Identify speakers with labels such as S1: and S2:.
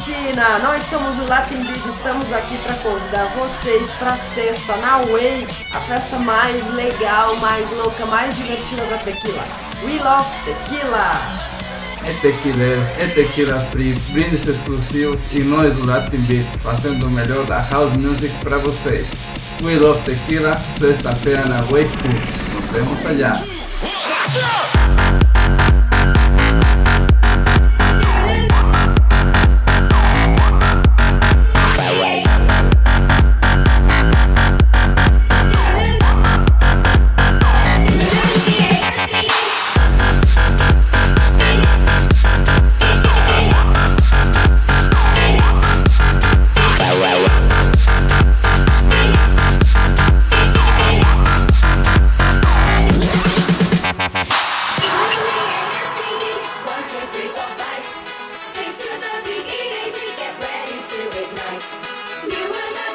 S1: Argentina! Nós somos o Latin Beat, estamos aqui para convidar vocês para a sexta na Way, a festa mais legal, mais louca, mais divertida da tequila. We love tequila!
S2: É tequileiros, é tequila free, brindes exclusivos e nós do Latin Beat fazendo o melhor da House Music para vocês. We love tequila, sexta-feira na Way Tour. Nos vemos allá!
S3: Straight to the PEA to get ready to ignite. You was